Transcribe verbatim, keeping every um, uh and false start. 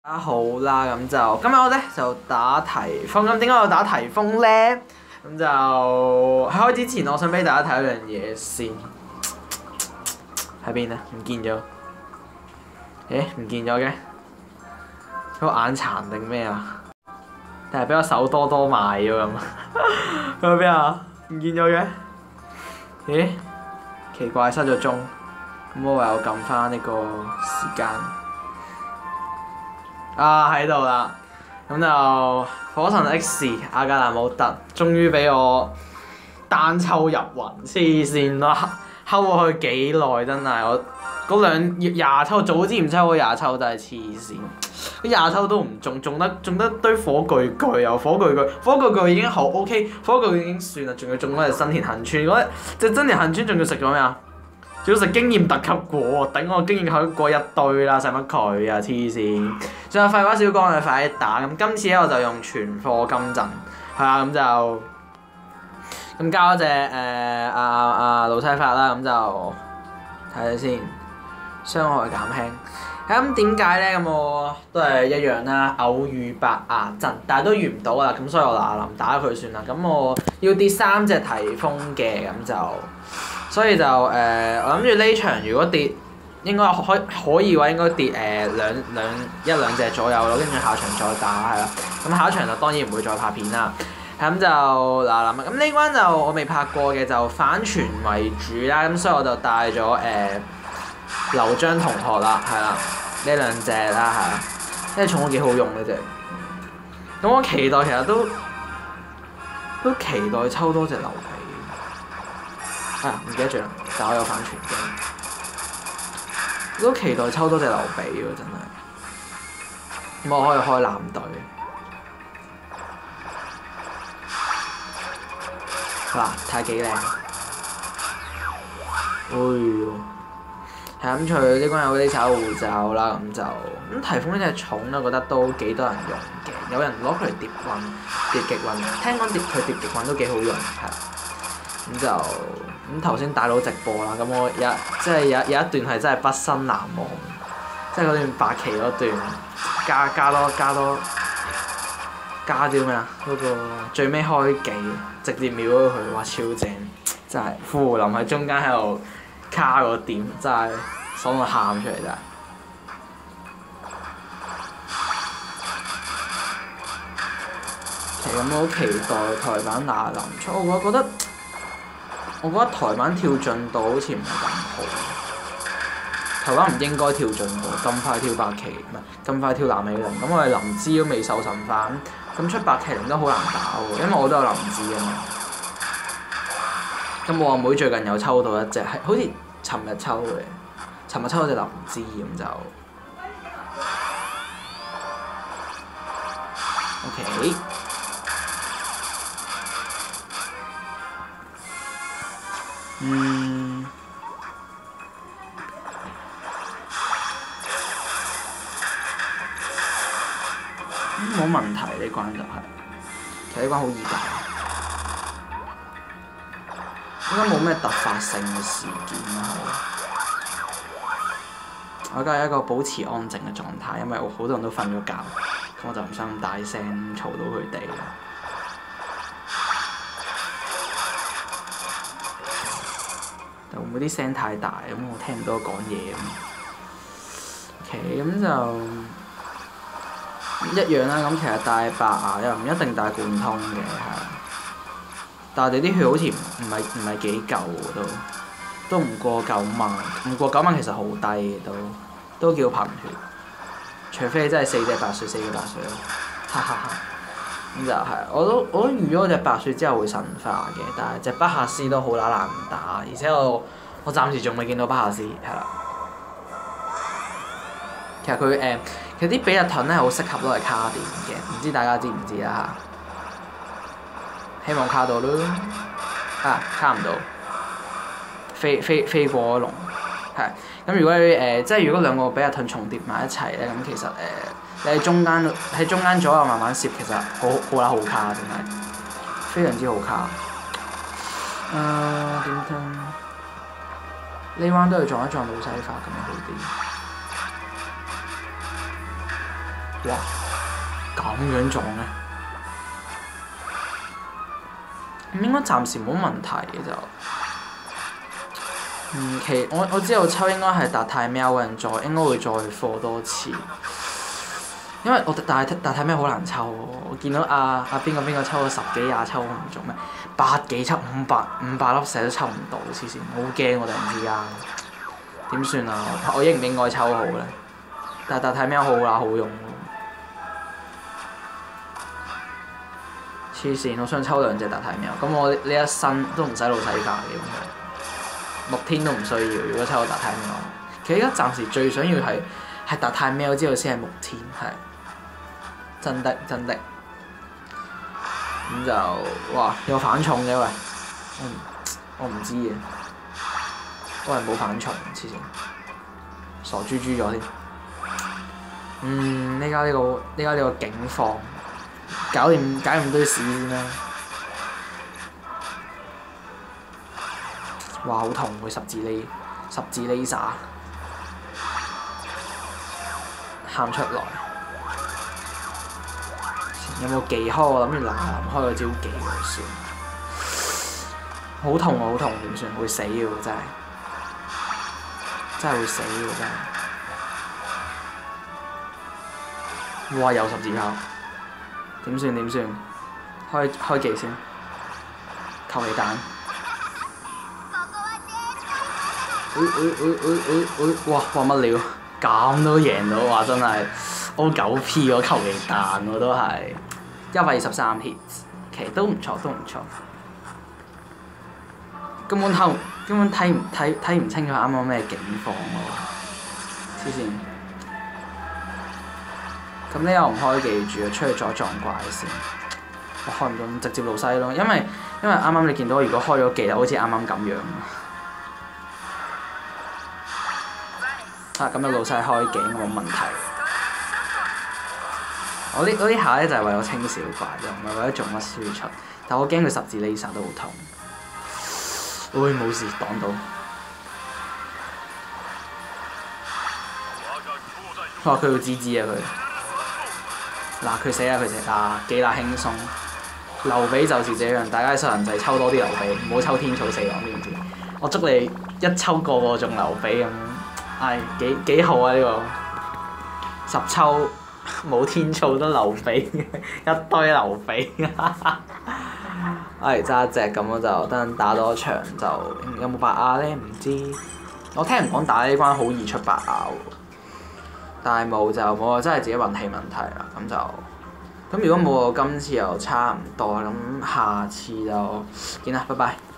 大家好啦，咁就今日我咧就打提風，咁點解我打提風咧？咁就喺開之前，我想俾大家睇一樣嘢先。喺邊咧？唔見咗？誒，唔見咗嘅？個眼殘定咩啊？定係俾我手多多買咗咁？去咗邊啊？唔見咗嘅？咦？奇怪，失咗蹤。咁我唯有撳翻呢個時間。啊喺度啦，咁就火神 X 阿格蘭姆特終於俾我單抽入魂，黐線啦！睺過去幾耐真係，我嗰兩廿抽早之前抽嗰廿抽真係黐線，嗰廿抽都唔中，中得中得堆火炬炬又火炬炬，火炬炬已經好 OK， 火炬炬已經算啦，仲要中嗰隻新田行村，嗰隻新田行村仲要食咗咩啊？仲要食經驗特級果喎，頂我經驗特級果一堆啦，使乜佢啊黐線！仲有廢話少講，你快啲打！咁今次咧我就用全課金陣，係啊咁就咁交一隻誒阿阿魯西法啦，咁就睇下先，傷害減輕。咁點解咧？咁我都係一樣啦，偶遇白牙陣，但係都遇唔到啦，咁所以我嗱嗱臨打佢算啦。咁我要跌三隻提風嘅，咁就。所以就誒、呃，我諗住呢場如果跌，應該可可以嘅話，應該跌誒、呃、兩兩一兩隻左右咯，跟住下場再打係啦。咁下一場就當然唔會再拍片啦。咁就嗱嗱，咁呢關就我未拍過嘅，就反傳為主啦。咁所以我就帶咗誒劉璋同學啦，係啦，呢兩隻啦係啦，呢隻寵物幾好用呢隻。咁我期待其實都都期待抽多隻劉備。啊！唔記得咗啦，但我有反傳嘅，都期待抽多隻劉備喎，真係。咁我可以開藍隊。嗱，睇下幾靚。哎呦！係咁，佢呢關有啲炒護罩啦，咁就咁提風呢隻寵咧，我覺得都幾多人用嘅，有人攞佢嚟疊運、疊極運，聽講疊佢疊極運都幾好用，係。咁就咁頭先大佬直播啦，咁我有即係有有一段係真係畢生難忘，即係嗰段白旗嗰段，加加多加多加啲咩啊？嗰、那個最尾開技，直接秒咗佢，哇超正！真係傅林喺中間喺度卡個點，真係爽到喊出嚟真係。其實咁我好期待台版那林出，我覺得。我覺得台版跳進度好似唔係咁好，台灣唔應該跳進度，咁快跳白旗，唔係咁快跳藍美玲。咁我哋林芝都未受神化，咁出白旗靈都好難打喎，因為我都有林芝啊嘛。咁我阿妹最近有抽到一隻，係好似尋日抽嘅，尋日抽到隻林芝咁就 OK。嗯，冇、嗯、問題呢關就係、是，其實呢關好易打，應該冇咩突發性嘅事件啦。我而家係一個保持安靜嘅狀態，因為我好多人都瞓咗覺，咁我就唔想咁大聲嘈到佢哋。會唔會啲聲太大咁？我聽唔到講嘢咁。OK， 咁就一樣啦。咁其實帶白牙又唔一定帶貫通嘅，係。但係我哋啲血好似唔係唔係幾夠喎，都都唔過九萬，唔過九萬其實好低嘅都，都叫貧血。除非真係四隻白水，四隻白水咯，哈哈哈。咁就係，我都我都預咗隻白雪之後會神化嘅，但係隻北夏斯都好乸難打，而且我我暫時仲未見到北夏斯，係啦。其實佢誒、呃，其實啲比日盾咧好適合攞嚟卡點嘅，唔知大家知唔知啦嚇？希望卡到咯，啊卡唔到，飛飛飛過龍，係。咁如果你誒、呃，即係如果兩個比日盾重疊埋一齊咧，咁其實誒。呃你喺中間喺中間左右慢慢攝，其實好好啦，好卡真係，非常之好卡。誒點聽？呢彎都係撞一撞老西法咁樣好啲。 哇！咁樣撞咧，咁應該暫時冇問題嘅就。嗯，其我我知道抽應該係達太喵嘅人再應該會再課多次，因為我達太達太喵好難抽喎，我見到阿阿邊個邊個抽咗十幾廿抽唔中咩，百幾抽五百五百粒石都抽唔到，黐線，好驚我突然之間，點算啊？我應唔應該抽好咧？但係達太喵好乸好用喎，黐線！我想抽兩隻達太喵，咁我呢一身都唔使老世界嘅。六天都唔需要，如果抽到達太喵，其實而家暫時最想要係係達太喵之後先係木天，係真的真的。咁就哇有反重嘅喂，我唔我唔知嘅，喂冇反重，黐線，傻豬豬咗添。嗯，呢家呢個呢家呢個境況，搞掂解咁堆屎先啦。哇！好痛佢十字呢十字呢撒，喊出來。有冇技開？我諗住嗱嗱開個招技就算。好痛啊！好痛，點算？會死嘅喎，真係真係會死嘅真係。哇！有十字炮，點算點算？開開技先，求其彈。誒誒誒誒誒誒！哇哇乜料？咁都贏到，哇真係 O 九 P 嗰求其彈喎都係一百二十三 hit， 其實都唔錯都唔錯。根本睇根本睇唔睇睇唔清楚啱啱咩境況喎，黐線！咁呢又唔開記住啊，出去再撞怪先。我開唔到，直接老西咯，因為因為啱啱你見到，如果開咗記就好似啱啱咁樣。啊，咁有老細開鏡冇問題。我呢我呢下咧就係為咗清小怪啫，唔係為咗做乜輸出。但我驚佢十字 laser 都好痛。喂、哎，冇事，擋到。哇！佢要支支啊佢。嗱佢死啊佢死啊！幾乸輕鬆。劉備就是這樣，大家收人仔抽多啲劉備，唔好抽天草四郎知唔知？我祝你一抽個個中劉備咁。係幾幾好啊！呢、這個十抽冇天草都劉備，一堆劉備。係揸一隻咁我就等陣打多場就有冇白鴨咧？唔知我聽人講打呢關好易出白鴨喎，但係冇就冇啊！真係自己運氣問題啦。咁就咁如果冇我今次又差唔多，咁下次就見啦，拜拜。